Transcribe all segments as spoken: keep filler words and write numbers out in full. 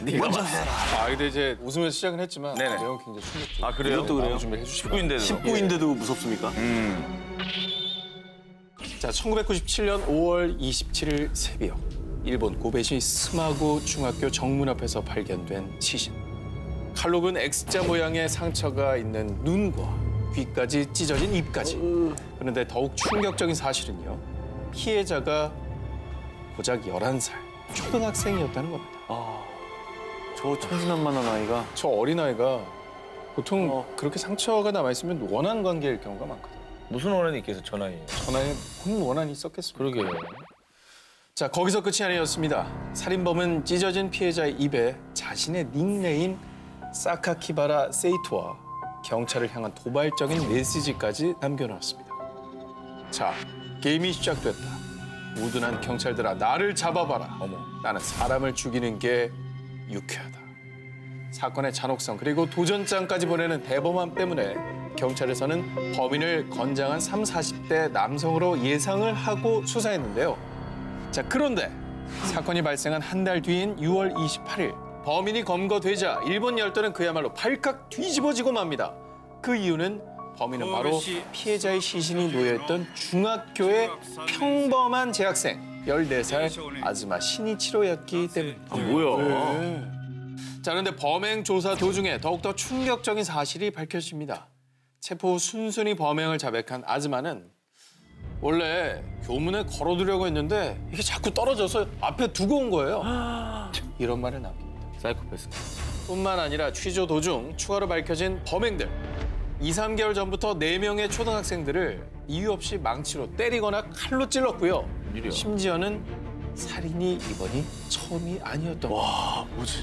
네가 맞서라. 아 근데 이제 웃으면서 시작은 했지만 네네. 내용 굉장히 충격적. 아 그래요? 이것도 그래요? 준비해 주시고. 십구인데도. 십구인데도 무섭습니까? 음. 자, 천구백구십칠 년 오월 이십칠일 새벽 일본 고베시 스마구 중학교 정문 앞에서 발견된 시신. 칼로 근 X자 모양의 상처가 있는 눈과 귀까지 찢어진 입까지. 그런데 더욱 충격적인 사실은요. 피해자가 고작 열한 살 초등학생이었다는 겁니다. 아, 저 천진난만한 아이가. 저 어린아이가 보통 어. 그렇게 상처가 남아있으면 원한 관계일 경우가 많거든요. 무슨 원한이 있겠어, 전화에. 전화에 무슨 원한이 있었겠습니까? 그러게요. 자, 거기서 끝이 아니었습니다. 살인범은 찢어진 피해자의 입에 자신의 닉네임 사카키바라 세이토와 경찰을 향한 도발적인 메시지까지 남겨놓았습니다. 자, 게임이 시작됐다. 우둔한 경찰들아, 나를 잡아봐라. 어머, 나는 사람을 죽이는 게 유쾌하다. 사건의 잔혹성 그리고 도전장까지 보내는 대범함 때문에 경찰에서는 범인을 건장한 삼, 사십 대 남성으로 예상을 하고 수사했는데요. 자, 그런데 사건이 발생한 한 달 뒤인 유월 이십팔일 범인이 검거되자 일본 열도는 그야말로 발칵 뒤집어지고 맙니다. 그 이유는 범인은 바로 피해자의 시신이 놓여있던 중학교의 평범한 재학생 열네 살 아즈마 신이치로였기 때문입니다. 아, 뭐야. 네. 자, 그런데 범행 조사 도중에 더욱더 충격적인 사실이 밝혀집니다. 체포 후 순순히 범행을 자백한 아즈마는 원래 교문에 걸어두려고 했는데 이게 자꾸 떨어져서 앞에 두고 온 거예요. 이런 말을 남깁니다. 사이코패스. 뿐만 아니라 취조 도중 추가로 밝혀진 범행들. 이, 삼 개월 전부터 네 명의 초등학생들을 이유 없이 망치로 때리거나 칼로 찔렀고요. 일이야. 심지어는 살인이 이번이 처음이 아니었던 거예요. 와, 뭐지?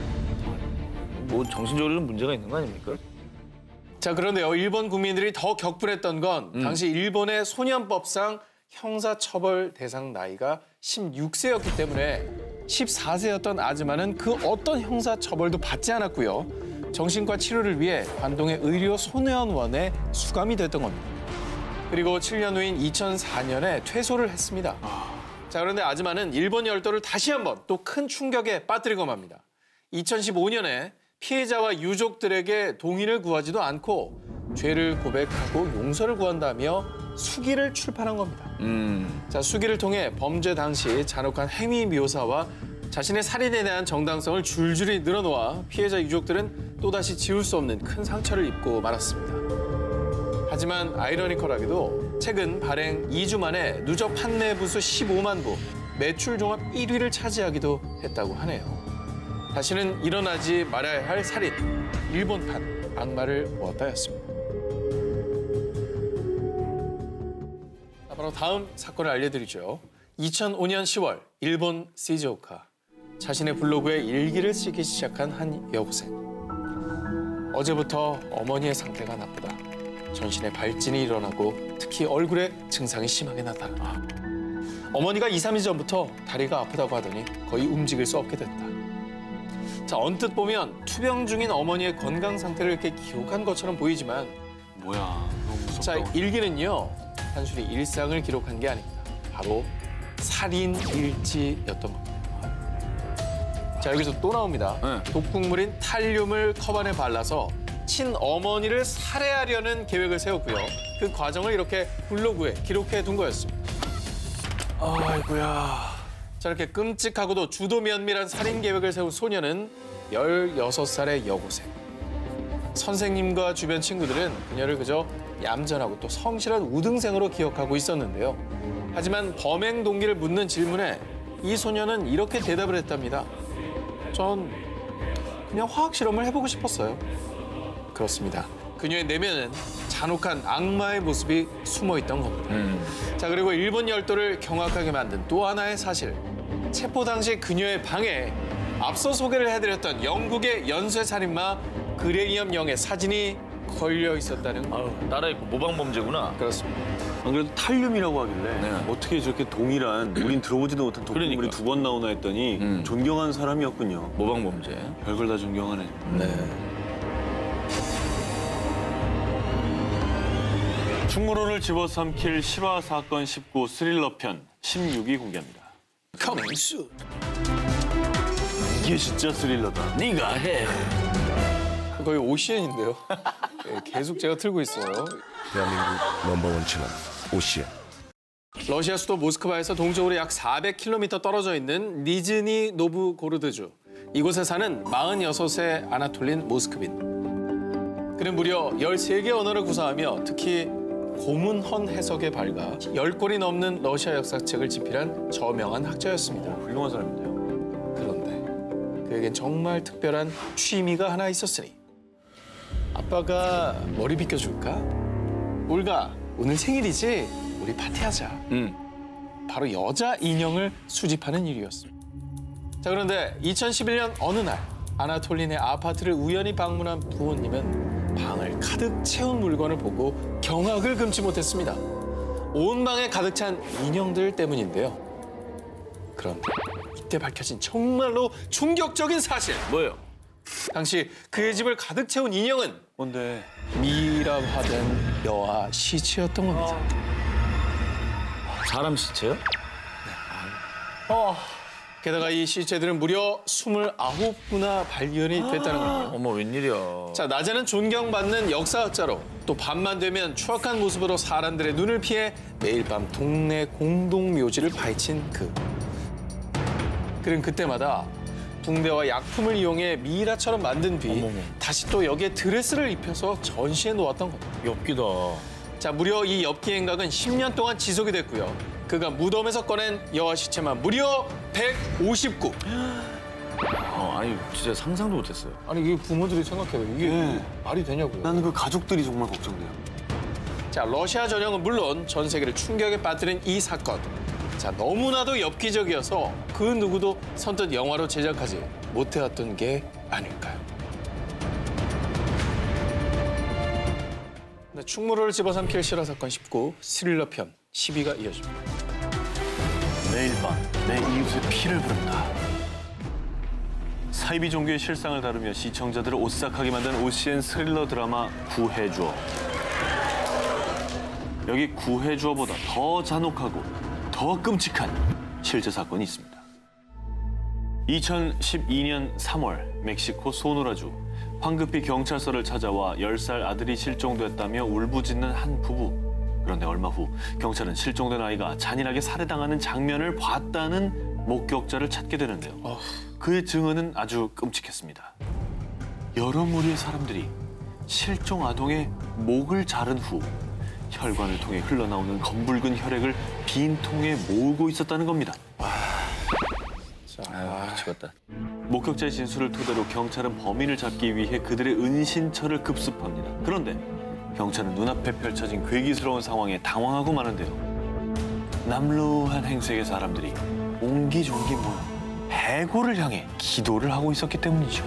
뭐 정신적으로는 문제가 있는 거 아닙니까? 자, 그런데요. 일본 국민들이 더 격분했던 건 음. 당시 일본의 소년법상 형사처벌 대상 나이가 십육 세였기 때문에 십사 세였던 아즈마는 그 어떤 형사처벌도 받지 않았고요. 정신과 치료를 위해 관동의 의료 소년원에 수감이 됐던 겁니다. 그리고 칠 년 후인 이천사 년에 퇴소를 했습니다. 자, 그런데 아즈마는 일본 열도를 다시 한번 또 큰 충격에 빠뜨리고 맙니다. 이천십오 년에 피해자와 유족들에게 동의를 구하지도 않고 죄를 고백하고 용서를 구한다며 수기를 출판한 겁니다. 음. 자, 수기를 통해 범죄 당시 잔혹한 행위 묘사와 자신의 살인에 대한 정당성을 줄줄이 늘어놓아 피해자 유족들은 또다시 지울 수 없는 큰 상처를 입고 말았습니다. 하지만 아이러니컬하게도 최근 발행 이 주 만에 누적 판매 부수 십오만 부, 매출 종합 일 위를 차지하기도 했다고 하네요. 다시는 일어나지 말아야 할 살인, 일본판 악마를 모았다였습니다. 바로 다음 사건을 알려드리죠. 이천오 년 시월 일본 시즈오카. 자신의 블로그에 일기를 쓰기 시작한 한 여고생. 어제부터 어머니의 상태가 나쁘다. 전신에 발진이 일어나고 특히 얼굴에 증상이 심하게 나타났다. 어머니가 이, 삼 일 전부터 다리가 아프다고 하더니 거의 움직일 수 없게 됐다. 자, 언뜻 보면 투병 중인 어머니의 건강 상태를 이렇게 기록한 것처럼 보이지만 뭐야, 너무 무섭다. 자, 일기는요. 단순히 일상을 기록한 게 아닙니다. 바로 살인 일지였던 겁니다. 자, 여기서 또 나옵니다. 네. 독극물인 탈륨을 컵안에 발라서 친어머니를 살해하려는 계획을 세웠고요. 그 과정을 이렇게 블로그에 기록해 둔 거였습니다. 아이고야. 자, 이렇게 끔찍하고도 주도 면밀한 살인 계획을 세운 소녀는 열여섯 살의 여고생. 선생님과 주변 친구들은 그녀를 그저 얌전하고 또 성실한 우등생으로 기억하고 있었는데요. 하지만 범행 동기를 묻는 질문에 이 소녀는 이렇게 대답을 했답니다. 전 그냥 화학 실험을 해보고 싶었어요. 그렇습니다. 그녀의 내면은 잔혹한 악마의 모습이 숨어있던 겁니다. 음. 자, 그리고 일본 열도를 경악하게 만든 또 하나의 사실. 체포 당시 그녀의 방에 앞서 소개를 해드렸던 영국의 연쇄살인마 그레이엄 영의 사진이 걸려 있었다는 거. 아유, 따라했고 모방범죄구나. 그렇습니다. 안 그래도 탈륨이라고 하길래 네. 어떻게 저렇게 동일한 우린 들어보지도 못한 독극물이 그러니까. 두 번 나오나 했더니 음. 존경하는 사람이었군요. 모방범죄. 별걸 다 존경하네. 네. 충무로를 집어삼킬 실화 사건 십구 스릴러 편 십육 위 공개합니다. Coming soon. 이게 진짜 스릴러다. 네가 해. 거의 오시엔인데요. 네, 계속 제가 틀고 있어요. 대한민국 넘버원 채널 오시엔. 러시아 수도 모스크바에서 동쪽으로 약 사백 킬로미터 떨어져 있는 니즈니 노브고르드주. 이곳에 사는 마흔여섯 세 아나톨린 모스크빈. 그는 무려 열세 개 언어를 구사하며 특히 고문헌 해석에 밝아 열 권이 넘는 러시아 역사책을 집필한 저명한 학자였습니다. 훌륭한 사람인데요. 그런데 그에겐 정말 특별한 취미가 하나 있었으니 아빠가 머리 빗겨줄까? 올가, 오늘 생일이지? 우리 파티하자. 응. 바로 여자 인형을 수집하는 일이었습니다. 자, 그런데 이천십일 년 어느 날 아나톨린의 아파트를 우연히 방문한 부모님은 방을 가득 채운 물건을 보고 경악을 금치 못했습니다. 온 방에 가득 찬 인형들 때문인데요. 그런데 이때 밝혀진 정말로 충격적인 사실. 뭐예요? 당시 그의 집을 가득 채운 인형은 뭔데? 미라화된 여아 시체였던 겁니다. 사람 시체요? 게다가 이 시체들은 무려 스물아홉 구나 발견이 됐다는 거예요. 어머 웬일이야. 자, 낮에는 존경받는 역사학자로 또 밤만 되면 추악한 모습으로 사람들의 눈을 피해 매일 밤 동네 공동묘지를 파헤친 그. 그는 그때마다 붕대와 약품을 이용해 미이라처럼 만든 뒤 어머머. 다시 또 여기에 드레스를 입혀서 전시해 놓았던 겁니다. 엽기다. 자, 무려 이 엽기 행각은 십 년 동안 지속이 됐고요. 그가 무덤에서 꺼낸 여아 시체만 무려 백오십 구. 어, 아니 진짜 상상도 못했어요. 아니, 이게 부모들이 생각해요. 이게 네. 말이 되냐고요. 나는 그 가족들이 정말 걱정돼요. 자, 러시아 전역은 물론 전 세계를 충격에 빠뜨린 이 사건. 자, 너무나도 엽기적이어서 그 누구도 선뜻 영화로 제작하지 못해왔던 게 아닐까요? 네, 충무로를 집어삼킬 실화 사건 십구, 스릴러 편 십이가 이어집니다. 매일 밤 내 이웃의 피를 부른다. 사이비 종교의 실상을 다루며 시청자들을 오싹하게 만든 오시엔 스릴러 드라마 구해주어. 여기 구해주어보다 더 잔혹하고 더 끔찍한 실제 사건이 있습니다. 이천십이 년 삼월 멕시코 소노라주 황급히 경찰서를 찾아와 열 살 아들이 실종됐다며 울부짖는 한 부부. 그런데 얼마 후 경찰은 실종된 아이가 잔인하게 살해당하는 장면을 봤다는 목격자를 찾게 되는데요. 그의 증언은 아주 끔찍했습니다. 여러 무리의 사람들이 실종 아동의 목을 자른 후 혈관을 통해 흘러나오는 검붉은 혈액을 빈 통에 모으고 있었다는 겁니다. 아 미치겠다. 목격자의 진술을 토대로 경찰은 범인을 잡기 위해 그들의 은신처를 급습합니다. 그런데 경찰은 눈앞에 펼쳐진 괴기스러운 상황에 당황하고 마는데요. 남루한 행색의 사람들이 옹기종기 모여 해골을 향해 기도를 하고 있었기 때문이죠.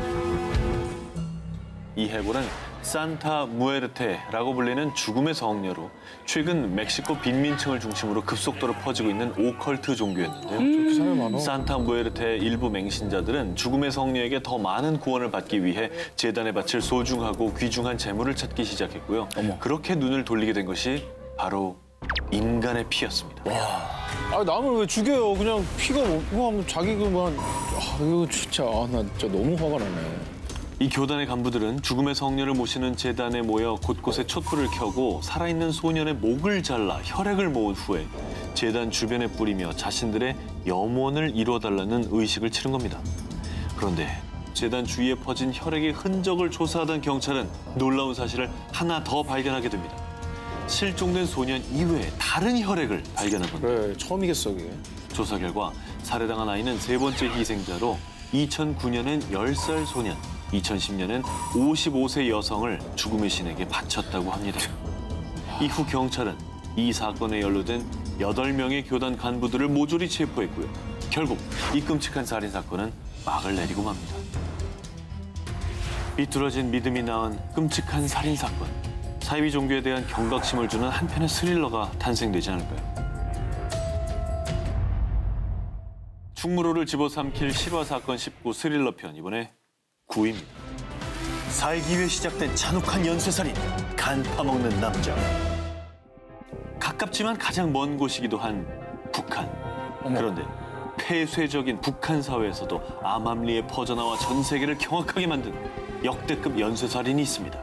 이 해골은 산타 무에르테라고 불리는 죽음의 성녀로 최근 멕시코 빈민층을 중심으로 급속도로 퍼지고 있는 오컬트 종교였는데요. 그 사람이 많아. 산타 무에르테의 일부 맹신자들은 죽음의 성녀에게 더 많은 구원을 받기 위해 재단에 바칠 소중하고 귀중한 재물을 찾기 시작했고요. 어머. 그렇게 눈을 돌리게 된 것이 바로 인간의 피였습니다. 아, 남을 왜 죽여요? 그냥 피가 뭐, 그냥 자기 그만. 아, 이거 진짜, 아, 나 진짜 너무 화가 나네. 이 교단의 간부들은 죽음의 성녀를 모시는 재단에 모여 곳곳에 촛불을 켜고 살아있는 소년의 목을 잘라 혈액을 모은 후에 재단 주변에 뿌리며 자신들의 염원을 이루어달라는 의식을 치른 겁니다. 그런데 재단 주위에 퍼진 혈액의 흔적을 조사하던 경찰은 놀라운 사실을 하나 더 발견하게 됩니다. 실종된 소년 이외에 다른 혈액을 발견한 겁니다. 그래, 처음이겠어, 그게. 조사 결과 살해당한 아이는 세 번째 희생자로 이천구 년엔 열 살 소년, 이천십 년엔 오십오 세 여성을 죽음의 신에게 바쳤다고 합니다. 이후 경찰은 이 사건에 연루된 여덟 명의 교단 간부들을 모조리 체포했고요. 결국 이 끔찍한 살인 사건은 막을 내리고 맙니다. 비뚤어진 믿음이 낳은 끔찍한 살인 사건. 사이비 종교에 대한 경각심을 주는 한편의 스릴러가 탄생되지 않을까요? 충무로를 집어삼킬 실화 사건 십구 스릴러 편, 이번에 구입니다. 살기 위해 시작된 잔혹한 연쇄살인, 간 파먹는 남자. 가깝지만 가장 먼 곳이기도 한 북한. 그런데 폐쇄적인 북한 사회에서도 암암리에 퍼져나와 전 세계를 경악하게 만든 역대급 연쇄살인이 있습니다.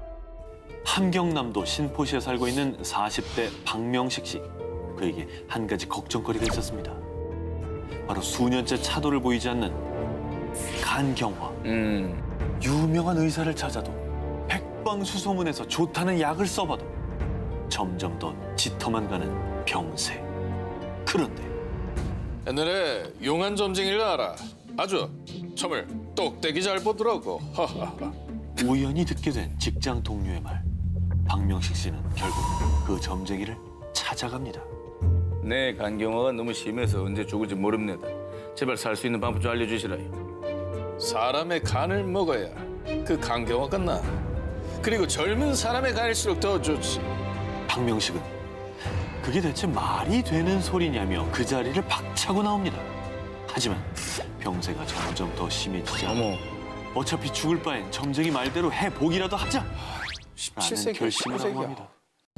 함경남도 신포시에 살고 있는 사십 대 박명식 씨. 그에게 한 가지 걱정거리가 있었습니다. 바로 수년째 차도를 보이지 않는 간경화. 음. 유명한 의사를 찾아도 백방수소문에서 좋다는 약을 써봐도 점점 더 짙어만 가는 병세. 그런데 옛날에 용한 점쟁이를 알아. 아주 점을 똑대기 잘 보더라고. 하하하. 우연히 듣게 된 직장 동료의 말. 박명식 씨는 결국 그 점쟁이를 찾아갑니다. 내 간경화가 너무 심해서 언제 죽을지 모릅니다. 제발 살 수 있는 방법 좀 알려주시라요. 사람의 간을 먹어야 그 간경화가 나. 그리고 젊은 사람의 간일수록 더 좋지. 박명식은 그게 대체 말이 되는 소리냐며 그 자리를 박차고 나옵니다. 하지만 병세가 점점 더 심해지자 어머. 어차피 죽을 바엔 점쟁이 말대로 해보기라도 하자! 십칠 라는 세기, 결심을 십구 하고 세기야. 합니다.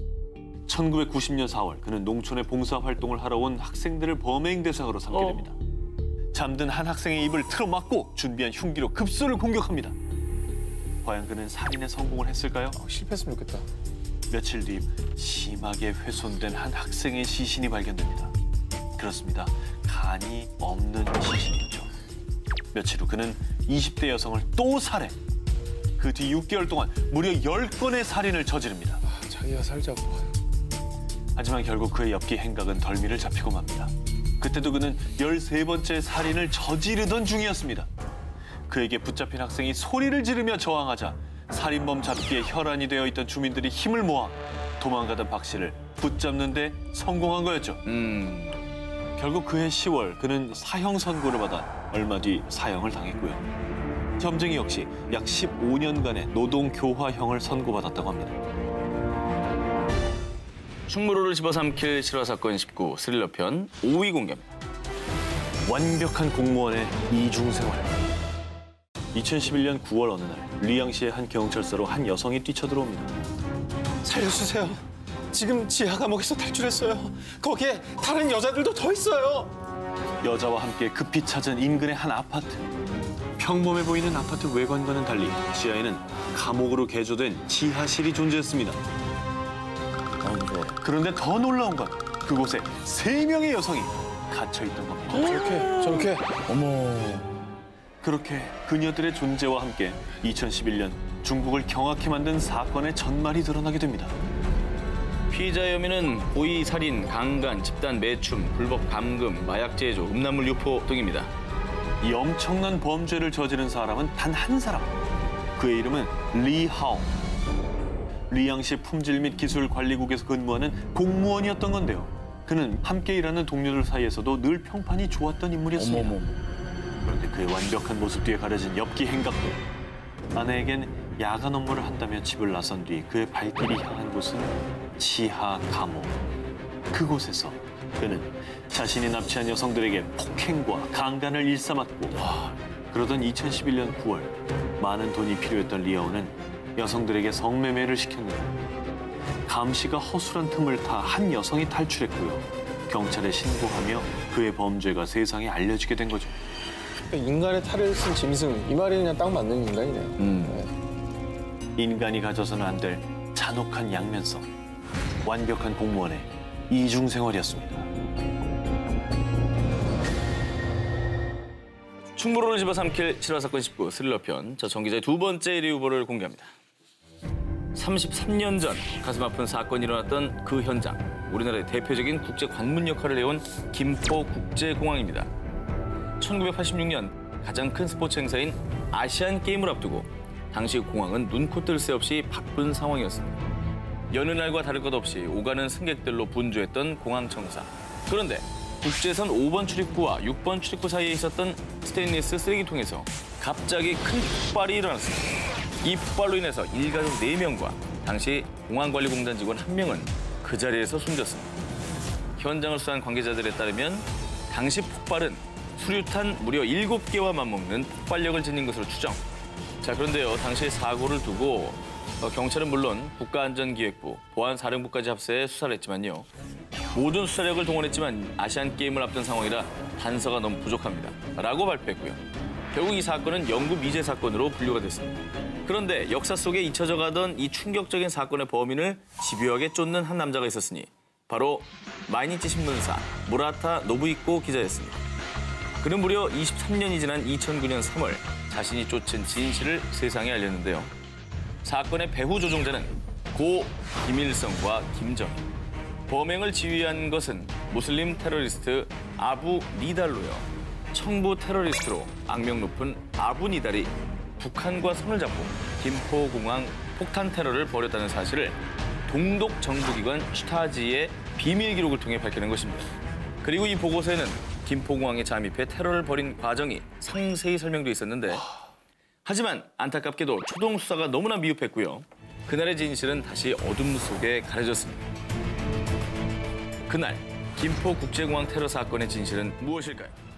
천구백구십 년 사월 그는 농촌에 봉사활동을 하러 온 학생들을 범행 대상으로 삼게 어. 됩니다. 잠든 한 학생의 입을 틀어막고 준비한 흉기로 급소를 공격합니다. 과연 그는 살인에 성공을 했을까요? 어, 실패했으면 좋겠다. 며칠 뒤 심하게 훼손된 한 학생의 시신이 발견됩니다. 그렇습니다. 간이 없는 시신이었죠. 며칠 후 그는 이십 대 여성을 또 살해. 그 뒤 육 개월 동안 무려 열 건의 살인을 저지릅니다. 자기가 살자고. 하지만 결국 그의 엽기 행각은 덜미를 잡히고 맙니다. 그때도 그는 열세 번째 살인을 저지르던 중이었습니다. 그에게 붙잡힌 학생이 소리를 지르며 저항하자 살인범 잡기에 혈안이 되어 있던 주민들이 힘을 모아 도망가던 박 씨를 붙잡는 데 성공한 거였죠. 음. 결국 그해 시월 그는 사형 선고를 받아 얼마 뒤 사형을 당했고요. 점쟁이 역시 약 십오 년간의 노동교화형을 선고받았다고 합니다. 충무로를 집어삼킬 실화 사건 십구 스릴러 편 오 위 공개입니다. 완벽한 공무원의 이중생활. 이천십일 년 구월 어느 날 리양시의 한 경찰서로 한 여성이 뛰쳐들어옵니다. 살려주세요. 지금 지하 감옥에서 탈출했어요. 거기에 다른 여자들도 더 있어요. 여자와 함께 급히 찾은 인근의 한 아파트. 평범해 보이는 아파트 외관과는 달리 지하에는 감옥으로 개조된 지하실이 존재했습니다. 그런데 더 놀라운 건 그곳에 세 명의 여성이 갇혀있던 겁니다. 저렇게 저렇게. 어머. 그렇게 그녀들의 존재와 함께 이천십일 년 중국을 경악해 만든 사건의 전말이 드러나게 됩니다. 피의자 혐의는 고의 살인, 강간, 집단 매춤, 불법 감금, 마약 제조, 음란물 유포 등입니다. 이 엄청난 범죄를 저지른 사람은 단 한 사람. 그의 이름은 리하오. 리양시 품질 및 기술 관리국에서 근무하는 공무원이었던 건데요. 그는 함께 일하는 동료들 사이에서도 늘 평판이 좋았던 인물이었습니다. 어머머. 그런데 그의 완벽한 모습 뒤에 가려진 엽기 행각도 아내에겐 야간 업무를 한다며 집을 나선 뒤 그의 발길이 향한 곳은 지하 감옥. 그곳에서 그는 자신이 납치한 여성들에게 폭행과 강간을 일삼았고 그러던 이천십일 년 구월 많은 돈이 필요했던 리아오는 여성들에게 성매매를 시켰는데 감시가 허술한 틈을 타 한 여성이 탈출했고요. 경찰에 신고하며 그의 범죄가 세상에 알려지게 된 거죠. 인간의 탈을 쓴 짐승. 이 말이 그냥 딱 맞는 인간이네요. 음. 인간이 가져서는 안 될 잔혹한 양면성. 완벽한 공무원의 이중생활이었습니다. 충무로를 집어삼킬 실화 사건 십구 스릴러 편. 저 정 기자의 두 번째 일 위 후보를 공개합니다. 삼십삼 년 전 가슴 아픈 사건이 일어났던 그 현장. 우리나라의 대표적인 국제 관문 역할을 해온 김포국제공항입니다. 천구백팔십육 년 가장 큰 스포츠 행사인 아시안 게임을 앞두고 당시 공항은 눈코 뜰 새 없이 바쁜 상황이었습니다. 여느 날과 다를 것 없이 오가는 승객들로 분주했던 공항청사. 그런데 국제선 오 번 출입구와 육 번 출입구 사이에 있었던 스테인리스 쓰레기통에서 갑자기 큰 폭발이 일어났습니다. 이 폭발로 인해서 일가족 네 명과 당시 공항관리공단 직원 한 명은 그 자리에서 숨졌습니다. 현장을 수사한 관계자들에 따르면 당시 폭발은 수류탄 무려 일곱 개와 맞먹는 폭발력을 지닌 것으로 추정. 자, 그런데요, 당시 사고를 두고 경찰은 물론 국가안전기획부, 보안사령부까지 합세해 수사를 했지만요. 모든 수사력을 동원했지만 아시안 게임을 앞둔 상황이라 단서가 너무 부족합니다. 라고 발표했고요. 결국 이 사건은 영구 미제 사건으로 분류가 됐습니다. 그런데 역사 속에 잊혀져 가던 이 충격적인 사건의 범인을 집요하게 쫓는 한 남자가 있었으니 바로 마이니치 신문사 무라타 노부이코 기자였습니다. 그는 무려 이십삼 년이 지난 이천구 년 삼월 자신이 쫓은 진실을 세상에 알렸는데요. 사건의 배후 조종자는 고 김일성과 김정일. 범행을 지휘한 것은 무슬림 테러리스트 아부 니달로요. 청부 테러리스트로 악명 높은 아부 니달이 북한과 손을 잡고 김포공항 폭탄 테러를 벌였다는 사실을 동독 정부기관 슈타지의 비밀 기록을 통해 밝혀낸 것입니다. 그리고 이 보고서에는 김포공항에 잠입해 테러를 벌인 과정이 상세히 설명돼 있었는데 하지만 안타깝게도 초동 수사가 너무나 미흡했고요. 그날의 진실은 다시 어둠 속에 가려졌습니다. 그날 김포국제공항 테러 사건의 진실은 무엇일까요?